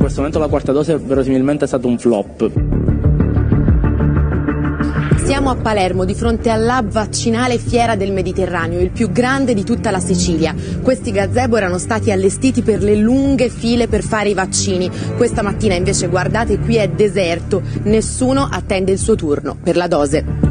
questo momento la quarta dose verosimilmente è stato un flop. Siamo a Palermo, di fronte all'hub vaccinale Fiera del Mediterraneo, il più grande di tutta la Sicilia. Questi gazebo erano stati allestiti per le lunghe file per fare i vaccini. Questa mattina invece, guardate, qui è deserto, nessuno attende il suo turno per la dose.